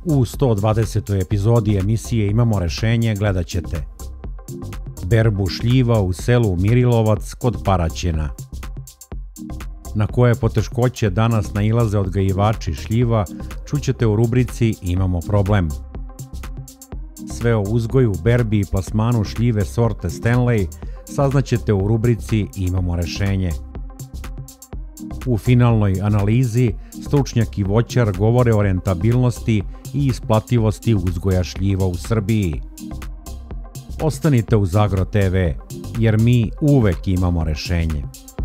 U 120. epizodi emisije Imamo rešenje gledat ćete berbu šljiva u selu Mirilovac kod Paraćina. Na koje poteškoće danas nailaze odgajivači šljiva čućete u rubrici Imamo problem. Sve o uzgoju, berbi i plasmanu šljive sorte Stanley saznaćete u rubrici Imamo rešenje. U finalnoj analizi stručnjak i voćar govore o rentabilnosti i isplativosti uzgoja šljiva u Srbiji. Ostanite uz Agro TV, jer mi uvek imamo rešenje.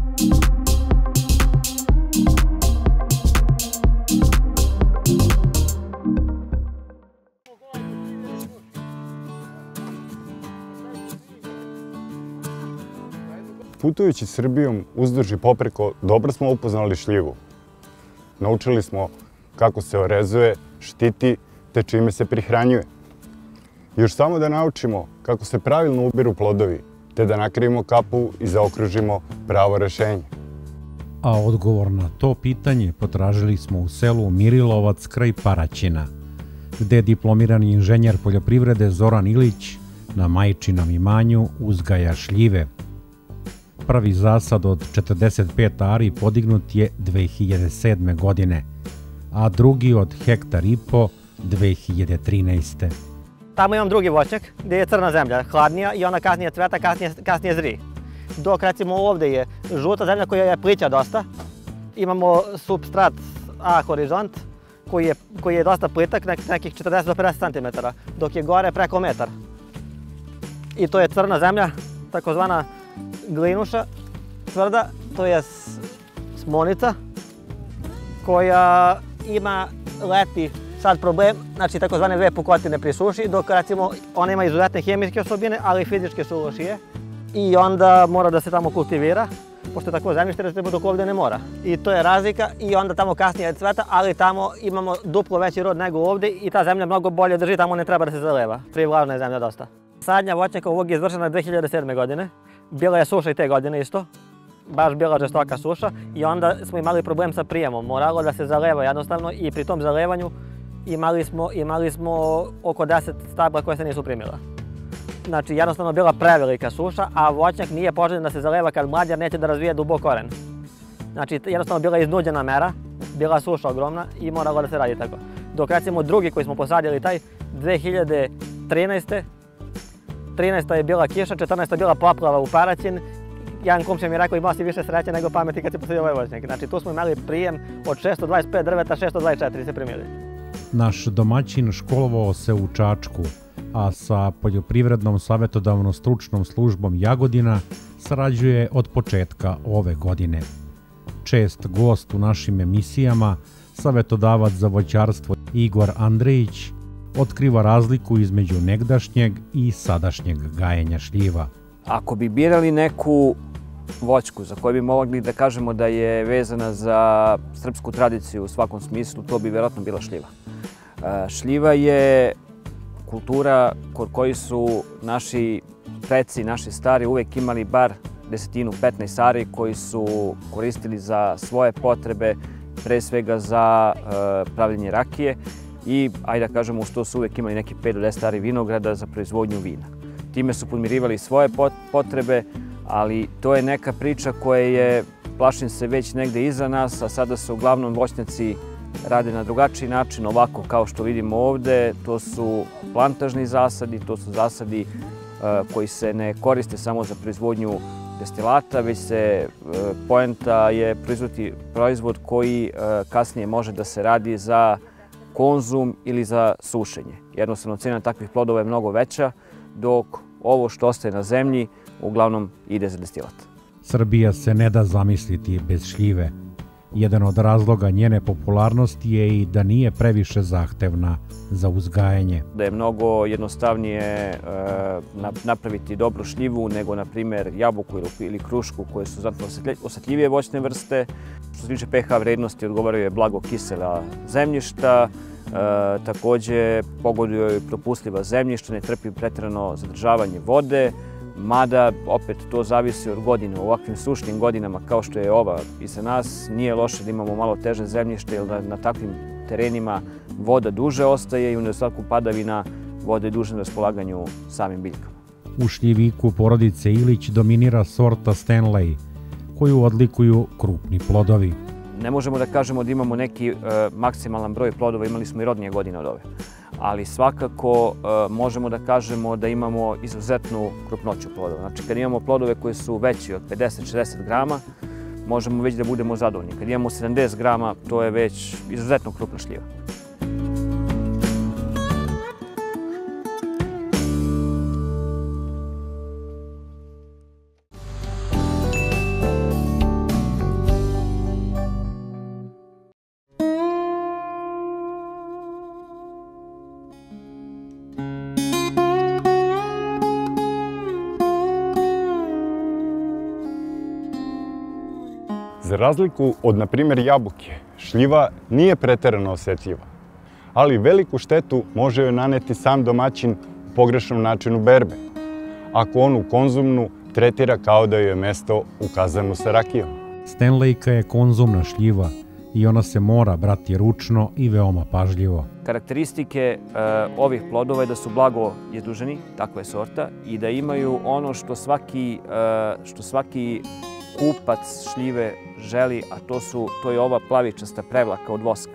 Putujući Srbijom uzduž i popreko, dobro smo upoznali šljivu. Naučili smo kako se orezuje, štiti, te čime se prihranjuje. Još samo da naučimo kako se pravilno ubiru plodovi, te da nakrivimo kapu i zaokružimo pravo rešenje. A odgovor na to pitanje potražili smo u selu Mirilovac kraj Paraćina, gde diplomirani inženjer poljoprivrede Zoran Ilić na majčinom imanju uzgaja šljive. Prvi zasad od 45 ari podignut je 2007. godine, a drugi od 1,5 hektara 2013. Tamo imam drugi voćnjak gdje je crna zemlja, hladnija i ona kasnije cveta, kasnije zri. Dok recimo ovdje je žuta zemlja koja je plića dosta. Imamo supstrat A horizont koji je dosta plitak, nekih 40 do 50 cm, dok je gore preko metar. I to je crna zemlja, takozvana glinuša, tvrda, to je smonica koja ima leti sad problem, znači takozvane dve pukotine pri suši, dok recimo ona ima izuzetne hemijske osobine, ali fizičke su lošije i onda mora da se tamo kultivira, pošto je tako zemljište, recimo dok ovdje ne mora. I to je razlika i onda tamo kasnije cveta, ali tamo imamo duplo veći rod nego ovdje i ta zemlja mnogo bolje drži, tamo ne treba da se zaleva, privlažna je zemlja dosta. Sadnja voćnjaka ovog je izvršena 2007. godine. Bila je suša i te godine isto, baš bila žestoka suša i onda smo imali problem sa prijemom. Moralo da se zaleva jednostavno i pri tom zalevanju imali smo oko 10 stabla koje se nisu primila. Znači jednostavno bila prevelika suša, a voćnjak nije poželjen da se zaleva kad mlad jer neće da razvije dubok koren. Znači jednostavno bila iznuđena mera, bila suša ogromna i moralo da se radi tako. Dok recimo drugi koji smo posadili taj 2013. 13. je bila kiša, 14. je bila poplava u Paraćin. Jedan komšija mi je rekao imao si više sreće nego pameti kad si posadio ovaj voćnjak. Znači tu smo imali prijem od 625 drveta, 624 se primili. Naš domaćin školovao se u Čačku, a sa Poljoprivrednom savjetodavno-stručnom službom Jagodina sarađuje od početka ove godine. Čest gost u našim emisijama, savjetodavac za voćarstvo Igor Andrejić, otkriva razliku između negdašnjeg i sadašnjeg gajenja šljiva. Ako bi birali neku voćku za koju bi mogli da kažemo da je vezana za srpsku tradiciju u svakom smislu, to bi vjerojatno bila šljiva. Šljiva je kultura kod koji su naši preci, naši stari uvek imali bar 10-15 ari koji su koristili za svoje potrebe, pre svega za pravljenje rakije. I, ajde da kažemo, uz to su uvek imali neki 5 do 10 ari vinograda za proizvodnju vina. Time su podmirivali svoje potrebe, ali to je neka priča koja je, plašim se, već negde iza nas, a sada se uglavnom voćnjaci rade na drugačiji način, ovako kao što vidimo ovde. To su plantažni zasadi, to su zasadi koji se ne koriste samo za proizvodnju destilata, već se poenta je proizvoditi proizvod koji kasnije može da se radi za konzum ili za sušenje. Jednostavno cena takvih plodova je mnogo veća, dok ovo što ostaje na zemlji uglavnom ide za destilat. Srbija se ne da zamisliti bez šljive. Jedan od razloga njene popularnosti je i da nije previše zahtevna za uzgajanje. Da je mnogo jednostavnije napraviti dobru šljivu nego, na primjer, jabuku ili krušku koje su znatno osetljivije voćne vrste. Što se tiče pH vrednosti, odgovaraju je blago kisela zemljišta, također pogoduju joj propustljiva zemljišta, ne trpi pretjerano zadržavanje vode, mada opet to zavisi od godine. U ovakvim sušnim godinama kao što je ova iza nas nije loše da imamo malo teže zemljište jer na takvim terenima voda duže ostaje i u nedostatku padavina voda je duže na raspolaganju samim biljkama. U šljiviku porodice Ilić dominira sorta Stanley, koju odlikuju krupni plodovi. Ne možemo da kažemo da imamo neki maksimalan broj plodova, imali smo i rodnije godine od ove. Ali svakako možemo da kažemo da imamo izuzetnu krupnoću plodova. Znači, kad imamo plodove koji su veći od 50-60 grama, možemo već da budemo zadovoljni. Kad imamo 70 grama, to je već izuzetno krupna šljiva. Za razliku od, na primjer, jabuke, šljiva nije preterano osjetljiva, ali veliku štetu može joj naneti sam domaćin u pogrešnom načinu berbe, ako onu konzumnu tretira kao da joj je mesto u kazanu sa rakijom. Stanleyka je konzumna šljiva i ona se mora brati ručno i veoma pažljivo. Karakteristike ovih plodova je da su blago izduženi, takva je sorta, i da imaju ono što svaki kupac šljive želi, a to je ova plavičasta prevlaka od voska.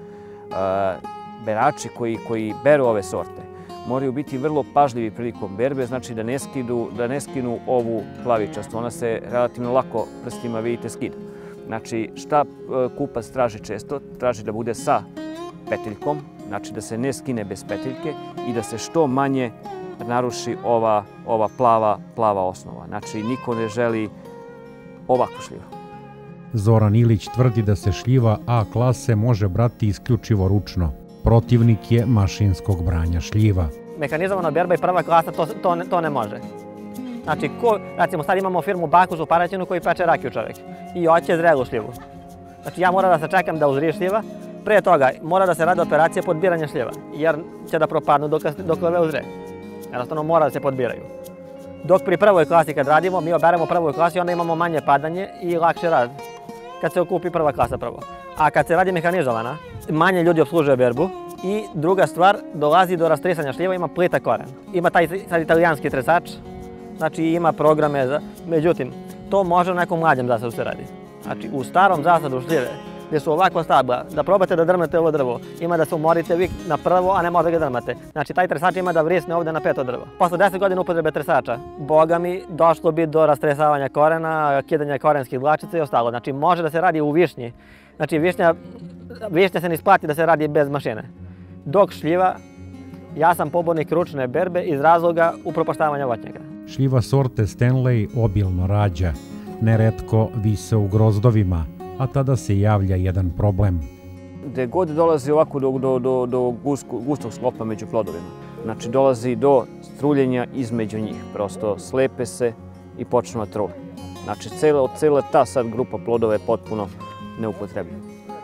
Berači koji beru ove sorte moraju biti vrlo pažljivi prilikom berbe, znači da ne skinu ovu plavičastu. Ona se relativno lako prstima, vidite, skida. Znači, šta kupac traži često? Traži da bude sa peteljkom, znači da se ne skine bez peteljke i da se što manje naruši ova plava osnova. Znači, niko ne želi ovakvu šljivu. Zoran Ilić tvrdi da se šljiva A klase može brati isključivo ručno. Protivnik je mašinskog branja šljiva. Mehanizovana berba i prva klasa to ne može. Znači, recimo sad imamo firmu Bakuz u Paraćinu koji peče rakiju čovjek i hoće zrelu šljivu. Znači, ja moram da se čekam da uzrije šljiva, prije toga mora da se radi operacija podbiranja šljiva, jer će da propadnu dok ove uzre. Jednostavno mora da se podbiraju. Dok pri prvoj klasi kad radimo, mi oberemo prvoj klasi, onda imamo manje padanje i lakše rad kad se okupi prva klasa prvo. A kad se radi mehanizovana, manje ljudi obslužuje berbu i druga stvar, dolazi do rastresanja šljiva, ima plitak koren. Ima taj sad italijanski tresač, znači ima programe za... Međutim, to može u nekom mlađem zasadu se radi. Znači, u starom zasadu šljive, gdje su ovakva stabla, da probate da drmete ovo drvo, ima da se umorite vi na prvo, a ne možda ga drmate. Znači, taj tresač ima da vrisne ovdje na peto drvo. Posle 10 godina upotrebe tresača, boga mi, došlo bi do rastresavanja korena, kidanja korenskih dlačica i ostalo. Znači, može da se radi u višnji. Znači, višnja se ne isplati da se radi bez mašine. Dok šljiva, ja sam pobornik ručne berbe iz razloga upropaštavanja voćnjaka. Šljiva sorte Stanley obilno rađa, neretko vise u grozdovima, a tada se javlja jedan problem. Gde god dolazi ovako do gustog sklopa među plodovima, znači dolazi do struljenja između njih, prosto slepe se i počnu da trule. Znači cela ta sad grupa plodova je potpuno neupotrebljiva.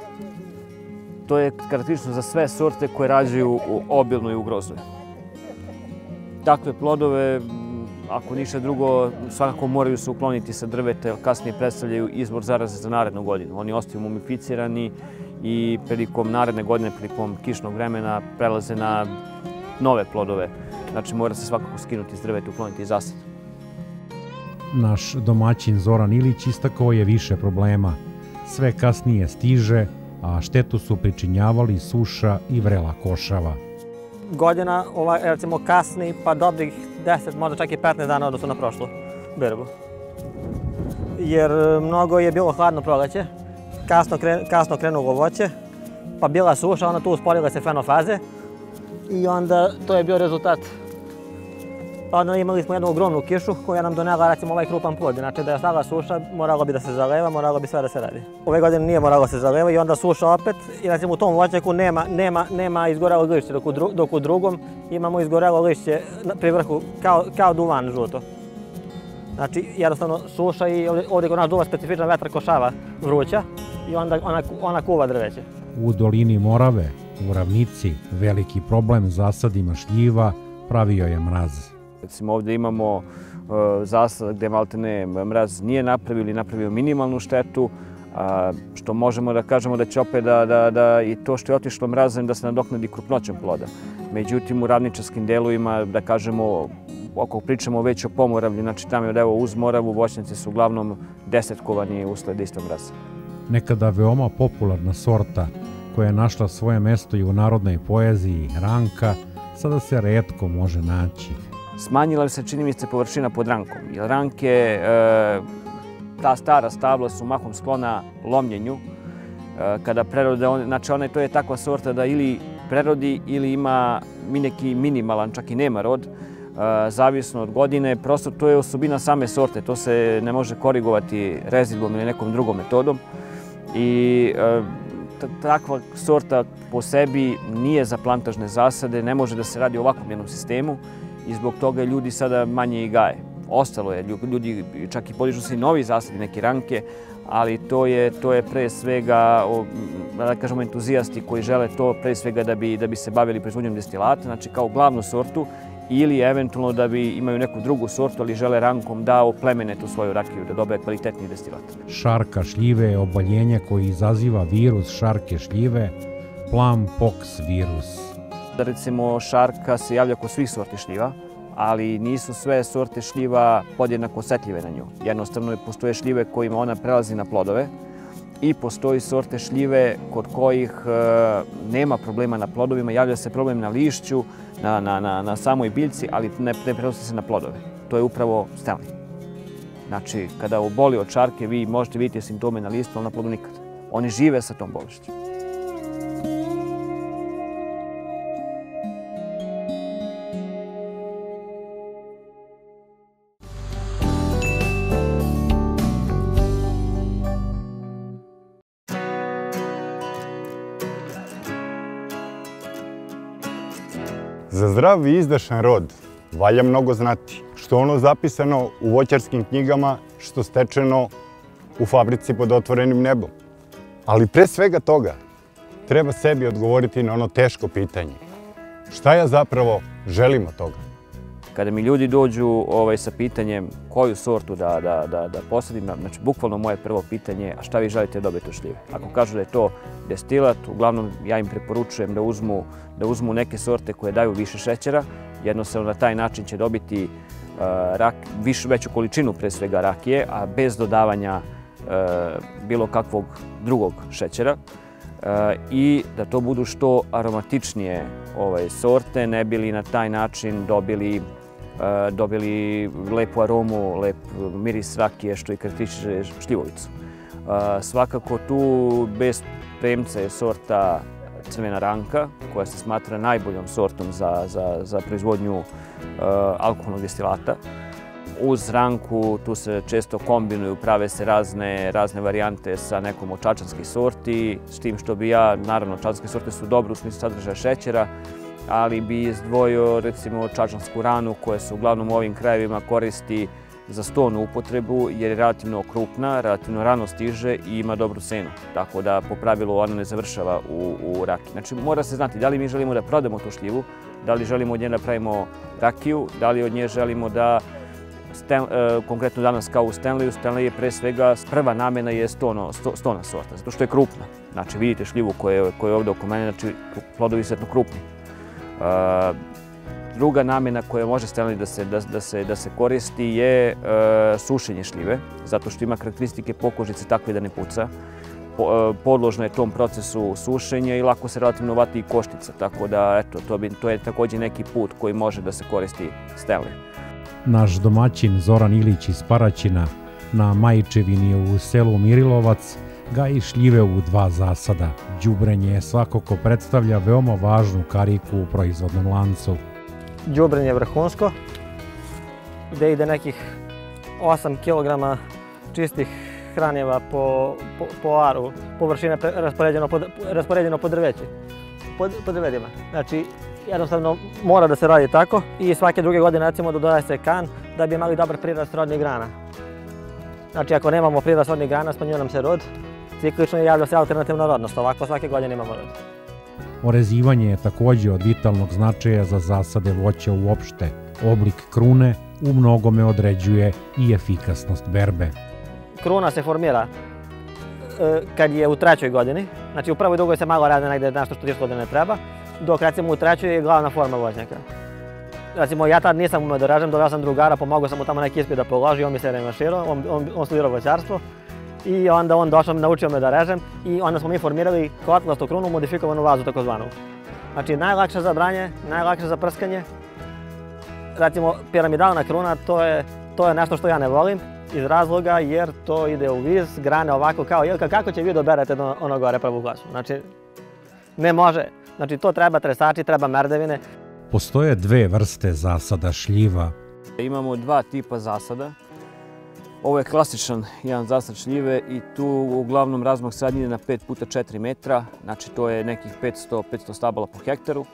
To je karakteristično za sve sorte koje rađaju obilno i u grozdovima. Takve plodove, ako ništa drugo, svakako moraju se ukloniti sa drveta, jer kasnije predstavljaju izvor zaraze za narednu godinu. Oni ostaju mumificirani i prilikom naredne godine, prilikom kišnog vremena, prelaze na nove plodove. Znači, mora se svakako skinuti iz drveta i ukloniti iz zasada. Naš domaćin Zoran Ilić istakao je više problema. Sve kasnije stiže, a štetu su pričinjavali suša i vrela košava. Godina, recimo, kasni pa dobrih 10, možda čak i 15 dana odnosno na prošlu berbu. Jer mnogo je bilo hladno proleće, kasno krenulo voće, pa bila suša, onda tu usporile se fenofaze i onda to je bio rezultat. Pa onda imali smo jednu ogromnu kišu koja nam donela, recimo, ovaj krupan plod. Znači da je ostala suša, moralo bi da se zaleva, moralo bi sve da se radi. Ove godine nije moralo se zaleva i onda suša opet i recimo u tom voćnjaku nema izgorelo lišće, dok u drugom imamo izgorelo lišće pri vrhu kao duvan žuto. Znači jednostavno suša i ovdje kod nas duva specifičan vetar košava vruća i onda ona kuva drveće. U dolini Morave, u ravnici, veliki problem zasadima šljiva pravio je mraz. Recimo ovdje imamo zasad gdje maltene mraz nije napravio ili napravio minimalnu štetu, Što možemo da kažemo da će opet i to što je otišlo mrazem da se nadoknadi krupnoćom ploda. Međutim, u ravničarskim delovima, da kažemo, ako pričamo već o Pomoravlju, znači tamo je uz Moravu, voćnjaci su uglavnom desetkovani usled istog mraza. Nekada veoma popularna sorta koja je našla svoje mesto i u narodnoj poeziji, ranka, sada se retko može naći. Smanjila se, čini mi se, površina pod rankom, jer ranke, ta stara stabla su mahom sklona lomljenju. Kada prerode, znači to je takva sorta da ili prerodi ili ima neki minimalan, čak i nema rod, zavisno od godine. Prosto to je osobina same sorte, to se ne može korigovati rezidbom ili nekom drugom metodom. I takva sorta po sebi nije za plantažne zasade, ne može da se radi u ovakvom jednom sistemu i zbog toga ljudi sada manje i gaje. Ostalo je, ljudi čak i podižu se i novi zasadi, neke ranke, ali to je pre svega, da kažemo, entuzijasti koji žele to pre svega da bi se bavili proizvodnjom destilata, znači kao glavnu sortu, ili eventualno da bi imaju neku drugu sortu, ali žele rankom da oplemene tu svoju rakiju, da dobe kvalitetni destilat. Šarka šljive je oboljenje koje izaziva virus šarke šljive, plum pox virus. Recimo, šarka se javlja kod svih sorti šljiva, ali nisu sve sorte šljiva podjednako osetljive na nju. Jednostavno, postoje šljive kojima ona prelazi na plodove i postoji sorte šljive kod kojih nema problema na plodovima, javlja se problem na lišću, na samoj biljci, ali ne prenosi se na plodove. To je upravo stelni. Znači, kada oboli od šarke, vi možete vidjeti simptome na listu, ali na plodu nikad. Oni žive sa tom bolešću. Za zdrav i izdašan rod valja mnogo znati, što ono zapisano u voćarskim knjigama, što stečeno u fabrici pod otvorenim nebom. Ali pre svega toga treba sebi odgovoriti na ono teško pitanje. Šta ja zapravo želim od toga? Kada mi ljudi dođu sa pitanjem koju sortu da posadim, znači bukvalno moje prvo pitanje je a šta vi želite dobiti od šljive. Ako kažu da je to destilat, uglavnom ja im preporučujem da uzmu neke sorte koje daju više šećera. Jednostavno na taj način će dobiti veću količinu pre svega rakije, a bez dodavanja bilo kakvog drugog šećera. I da to budu što aromatičnije sorte, ne bi li na taj način dobili lepu aromu, lep miris rakije što i karakteriše šljivovicu. Svakako tu bez premca je sorta crvena ranka koja se smatra najboljom sortom za proizvodnju alkoholnog destilata. Uz ranku tu se često kombinuju, prave se razne varijante sa nekom od čačanskih sorti, s tim što bi ja, naravno, čačanske sorte su dobre u smislu sadržaja šećera, ali bi izdvojio recimo čačansku ranu koja se uglavnom u ovim krajevima koristi za stolnu upotrebu jer je relativno krupna, relativno rano stiže i ima dobru cenu. Tako da po pravilu ona ne završava u rakiji. Znači mora se znati da li mi želimo da prodamo tu šljivu, da li želimo od nje da pravimo rakiju, da li od nje želimo da konkretno danas kao u Stanleyu. Stanley je pre svega prva namena je stona sorta, zato što je krupna. Znači vidite šljivu koja je ovdje oko mene, znači plodovi izuzetno krupni. Druga namena koja može Stanley da se koristi je sušenje šljive, zato što ima karakteristike pokožice takve da ne puca. Podložno je tom procesu sušenja i lako se relativno vati i koštica, tako da eto, to je također neki put koji može da se koristi Stanley. Naš domaćin Zoran Ilić iz Paraćina na Majičevini u selu Mirilovac gaji šljive u 2 zasada. Đubrenje svakako predstavlja veoma važnu kariku u proizvodnom lancu. Đubrenje je vrhunsko, gde ide nekih 8 kg čistih hranjeva po aru, površine raspoređeno po drveći, po drvedima. Znači, jednostavno mora da se radi tako i svake druge godine recimo dodaje se kan da bi imali dobar prirast rodnih grana. Znači ako nemamo prirast rodnih grana smanjuje nam se rod, ciklično javlja se alternativna rodnost, ovako svake godine imamo rod. Orezivanje je također od vitalnog značaja za zasade voća uopšte. Oblik krune u mnogome određuje i efikasnost berbe. Kruna se formira kad je u trećoj godini. Znači u prvoj i drugoj se malo radi negde nešto što tiško da ne treba, dok recimo u trećoj je glavna forma voćnjaka. Recimo ja tad nisam umeo da režem, doveo sam drugara, pomogao sam mu tamo neki ispit da položi, on mi se remaširao, on studirao voćarstvo. I onda on došao, naučio me da režem i onda smo mi formirali kotlastu krunu, modifikovanu vazu takozvanu. Znači najlakše za branje, najlakše za prskanje. Recimo piramidalna kruna, to je nešto što ja ne volim iz razloga jer to ide u viz, grane ovako kao jelka, kako će vi doberete do ono gore prvu glasu. Znači ne može, znači to treba tresači, treba merdevine. Postoje dve vrste zasada šljiva. Imamo dva tipa zasada. Ovo je klasičan jedan zasad šljive i tu uglavnom razmak sadnje ide na 5x4 metra, znači to je nekih 500 stabala po hektaru.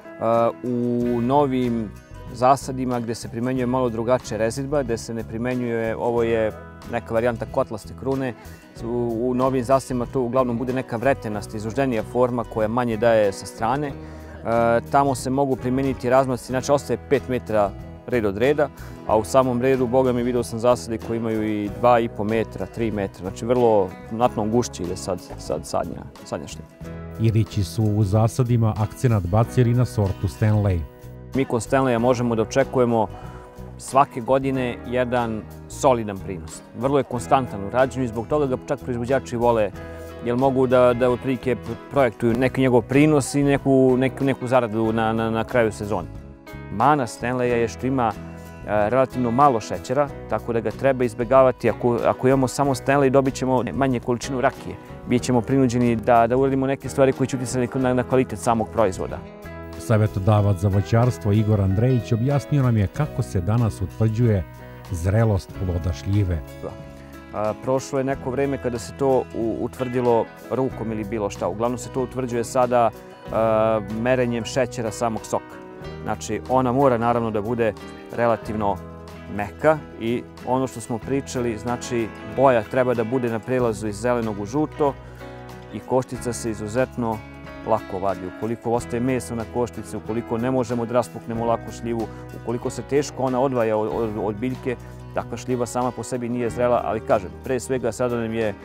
U novim zasadima gdje se primenjuje malo drugačija rezidba, gdje se ne primenjuje, ovo je neka varijanta kotlaste krune, u novim zasadima to uglavnom bude neka vretenasta, izuzdenija forma koja manje daje sa strane. Tamo se mogu primijeniti razmaci, znači ostaje 5 metra red od reda, a u samom redu, boga mi, vidio sam zasade koji imaju i 2,5 metra, 3 metra, znači vrlo znatno gušći ide sad sadnja šljiva. Ilići su u zasadima akcenat bacili na sortu Stanley. Mi kod Stanleya možemo da očekujemo svake godine jedan solidan prinos. Vrlo je konstantan u rađenju i zbog toga ga čak proizvođači vole, jer mogu da otprilike projektuju neki njegov prinos i neku zaradu na kraju sezone. Mana Stanleya je što ima relativno malo šećera, tako da ga treba izbjegavati. Ako imamo samo Stanley, dobit ćemo manje količinu rakije. Bićemo prinuđeni da uradimo neke stvari koje će uticati na kvalitet samog proizvoda. Savjetodavac za voćarstvo Igor Andrejić objasnio nam je kako se danas utvrđuje zrelost ploda šljive. Prošlo je neko vreme kada se to utvrdilo rukom ili bilo šta. Uglavnom se to utvrđuje sada merenjem šećera samog soka. Znači, ona mora naravno da bude relativno meka i ono što smo pričali, znači boja treba da bude na prelazu iz zelenog u žuto i koštica se izuzetno lako vadi. Ukoliko ostaje meso na koštici, ukoliko ne možemo da raspuknemo lako šljivu, ukoliko se teško ona odvaja od biljke, takva šljiva sama po sebi nije zrela, ali kažem, pre svega sada nam je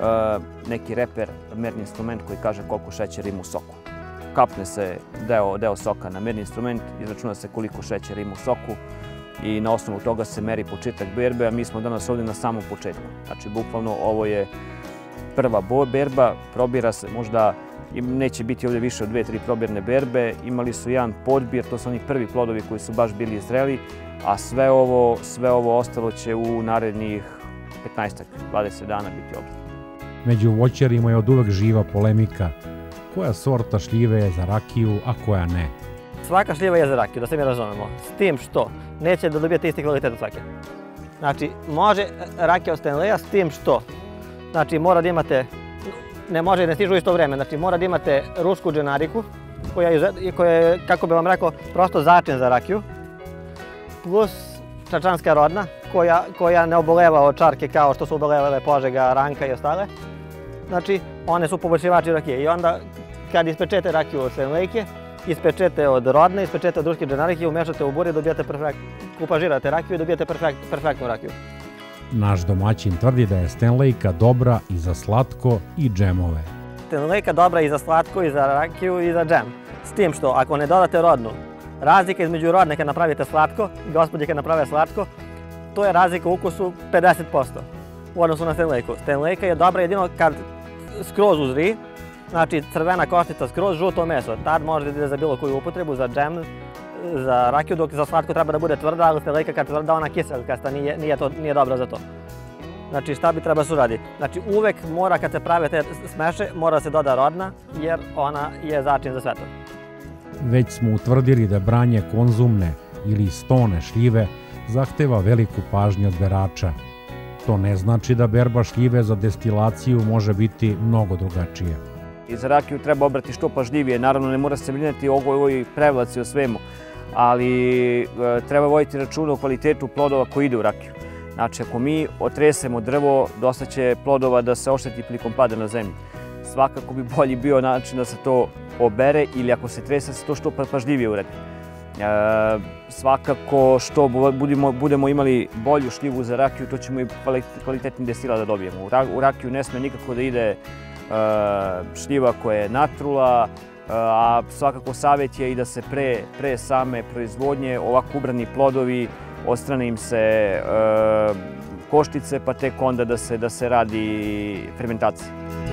neki reper, merni instrument koji kaže koliko šećera ima u soku. Kapne se deo soka na merni instrument, izračuna se koliko šećera ima u soku i na osnovu toga se meri početak berbe, a mi smo danas ovdje na samom početku. Znači, bukvalno ovo je prva berba, probira se možda, neće biti ovdje više od 2-3 probirne berbe, imali su jedan podbir, to su oni prvi plodovi koji su baš bili zreli, a sve ovo ostalo će u narednih 15-20 dana biti obrano. Među voćarima je od uvek živa polemika. Koja sorta šljive je za rakiju, a koja ne? Svaka šljiva je za rakiju, da se mi razumemo. S tim što neće da dobijete isti kvalitet od svake. Znači, može rakija od Stanleya s tim što, znači, mora da imate, ne može ne stižu isto vreme, znači mora da imate rusku dženariku, koja je, kako bi vam rekao, prosto začin za rakiju, plus čačanska rodna, koja ne oboleva od čarke kao što su obolevale Požega, Ranka i ostale. Znači, one su poboljšivači rakije i onda kad ispečete rakiju od Stanleyke, ispečete od rodne, ispečete od ruske dženarike, umešate u buri, dobijate kupažirate rakiju i dobijate perfektnu rakiju. Naš domaćin tvrdi da je Stanleyka dobra i za slatko i džemove. Stanleyka dobra i za slatko, i za rakiju, i za džem. S tim što, ako ne dodate rodnu, razlika između rodne kad napravite slatko i gospođe kad naprave slatko, to je razlika u ukusu 50% u odnosu na Stanleyku. Stanleyka je dobra jedino kad skroz uzri, znači crvena koštica skroz, žuto meso. Tad može da ide za bilo koju upotrebu, za džem, za rakiju, dok za slatko treba da bude tvrda, ali Stanleyka kad tvrda, ona kiselkasta, nije dobra za to. Znači šta bi treba se uraditi? Znači uvek mora kad se prave te smeše, mora da se doda rodna, jer ona je začin za sve to. Već smo utvrdili da branje konzumne ili stone šljive zahteva veliku pažnju od berača. To ne znači da berba šljive za destilaciju može biti mnogo drugačije. I za rakiju treba obrati što pažljivije, naravno ne mora se brinjati o ovoj prevlaci o svemu, ali treba voditi računa o kvalitetu plodova koji ide u rakiju. Znači, ako mi otresemo drvo, dosta će plodova da se ošteti prilikom pada na zemlju. Svakako bi bolji bio način da se to obere ili ako se trese, se to što pažljivije uradi. Svakako što budemo imali bolju šljivu za rakiju, to ćemo i kvalitetni destilat da dobijemo. U rakiju ne sme nikako da ide šljiva koja je natrula, a svakako savjet je i da se pre same proizvodnje ovako ubrani plodovi, odstrane im se koštice, pa tek onda da se radi fermentacija.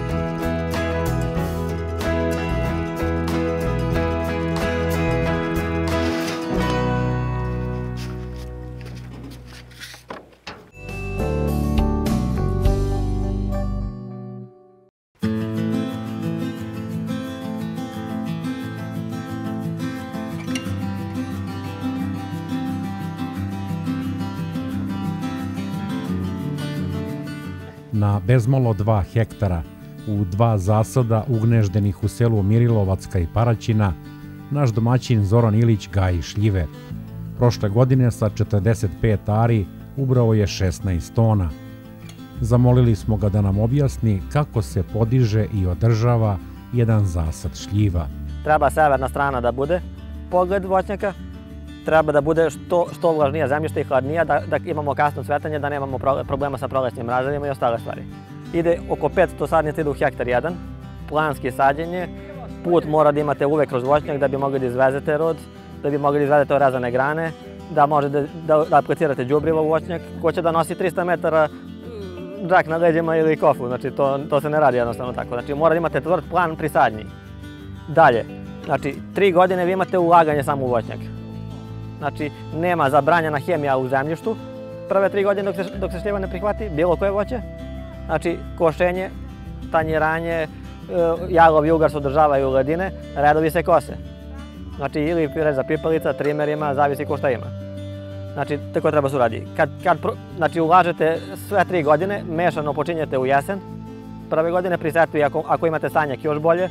Na bezmalo 2 hektara, u 2 zasada ugneždenih u selu Mirilovacka i Paraćina, naš domaćin Zoran Ilić gaji šljive. Prošle godine sa 45 ari ubrao je 16 tona. Zamolili smo ga da nam objasni kako se podiže i održava jedan zasad šljiva. Treba severna strana da bude pogled voćnjaka, treba da bude što vlažnija zemljišta i hladnija, da imamo kasno cvetanje, da nemamo problema sa prolećnim mrazevima i ostale stvari. Ide oko 500 sadnica ide u hektar jedan, planski sađenje, put mora da imate uvek kroz voćnjak da bi mogli da izvezete rod, da bi mogli da izvedete orezane grane, da možete da aplicirate đubrivo u voćnjak. Ko će da nosi 300 metara džak na leđima ili kofu, znači to se ne radi jednostavno tako. Znači mora da imate tvrd plan pri sadnji. Dalje, znači 3 godine vi imate ulaganje samo u voćnjak. Znači, nema zabranjena hemija u zemljištu prve 3 godine dok se šljiva ne prihvati, bilo koje voće. Znači, košenje, tanjiranje, jagov i ugar se održavaju ledine, redovi se kose. Znači, ili za pipalica, trimerima, zavisi ko šta ima. Znači, tako treba se uradi. Znači, ulažete sve 3 godine, mešano počinjete u jesen, prve godine pri setvi ako imate stanjak još bolje.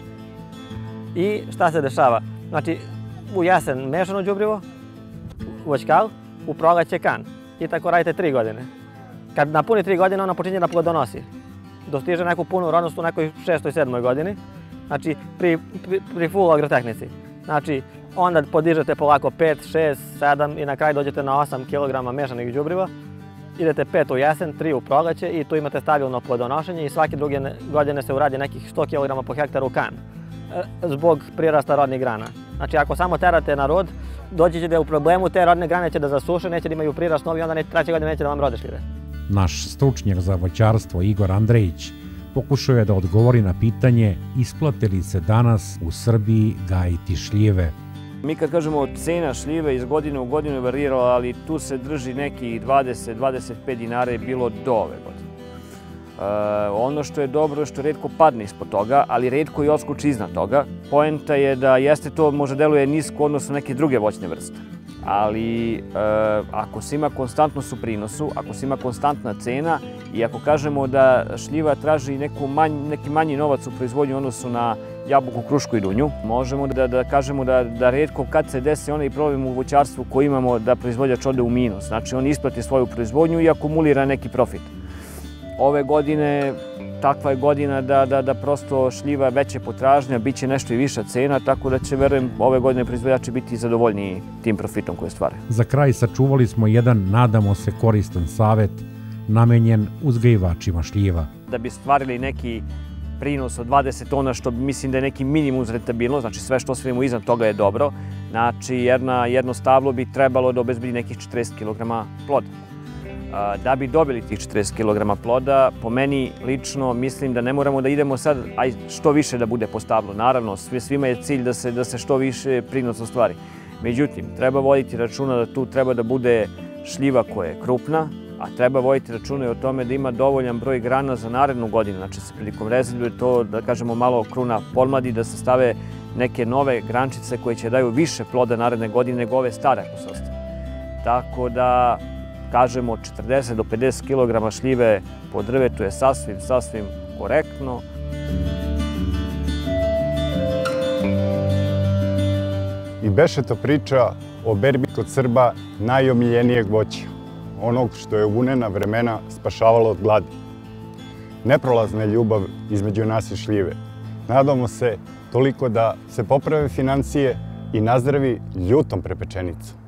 I šta se dešava? Znači, u jesen mešano đubrivo, voćkal, u proleće kan. I tako radite 3 godine. Kad napuni 3 godine, ona počinje da plodonosi. Dostiže neku punu rodnost u nekoj 6. i 7. godini. Znači, pri full agrotehnici. Znači, onda podižete polako 5, 6, 7 i na kraju dođete na 8 kg mešanih đubriva. Idete 5 u jesen, 3 u proleće i tu imate stabilno plodonošenje i svake druge godine se uradi nekih 100 kg po hektaru kan. Zbog prirasta rodnih grana. Znači, ako samo terate na rod, doći ćete u problemu, te rodne grane će da zasuše, neće da imaju prirast novi, onda treće godine neće da vam rode šljive. Naš stručnjak za voćarstvo Igor Andrejić pokušao je da odgovori na pitanje isplate li se danas u Srbiji gajiti šljive. Mi kad kažemo cena šljive iz godine u godinu je varirala, ali tu se drži nekih 20-25 dinara je bilo do ove godine. Ono što je dobro, što redko padne ispod toga, ali redko i odskuči iznad toga. Poenta je da jeste to možda deluje nisko odnosno na neke druge voćne vrste. Ali ako se ima konstantnost u prinosu, ako se ima konstantna cena i ako kažemo da šljiva traži neki manji novac u proizvodnju u odnosu na jabuku, krušku i dunju, možemo da kažemo da redko kad se desi onaj problem u voćarstvu koji imamo da proizvođač ode u minus. Znači on isplati svoju proizvodnju i akumulira neki profit. Ove godine, takva je godina da prosto šljiva veće potražnja, bit će nešto i viša cena, tako da će, verujem, ove godine proizvođači biti zadovoljniji tim profitom koje stvaraju. Za kraj sačuvali smo jedan, nadamo se, koristan savet namenjen uzgajivačima šljiva. Da bi stvarili neki prinos od 20 tona, što mislim da je neki minimum za rentabilnost, znači sve što osvojimo iznad toga je dobro, znači jedno stablo bi trebalo da obezbedi nekih 40 kg ploda. Da bi dobili tih 40 kg ploda, po meni lično mislim da ne moramo da idemo sad što više da bude po stablu. Naravno, svima je cilj da se što više prinos ostvari. Međutim, treba voditi računa da tu treba da bude šljiva koja je krupna, a treba voditi računa i o tome da ima dovoljan broj grana za narednu godinu. Znači se prilikom rezidbe to, da kažemo, malo kruna pomladi, da se stave neke nove grančice koje će daju više ploda naredne godine nego ove stare ako se ostane. Tako da, kažemo, 40 do 50 kg šljive po drvetu je sasvim korektno. I beše to priča o berbi kod Srba najomiljenijeg voća, onog što je u vunena vremena spašavalo od gladi. Neprolazna je ljubav između nas i šljive. Nadamo se toliko da se poprave financije i nazdravi ljutom prepečenicom.